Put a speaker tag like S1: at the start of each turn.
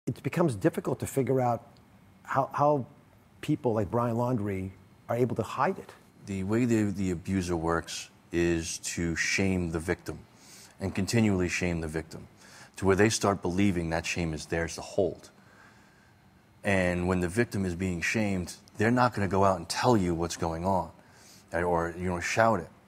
S1: it becomes difficult to figure out how people like Brian Laundrie are able to hide it.
S2: The way the abuser works is to shame the victim and continually shame the victim to where they start believing that shame is theirs to hold. And when the victim is being shamed, they're not going to go out and tell you what's going on or, shout it.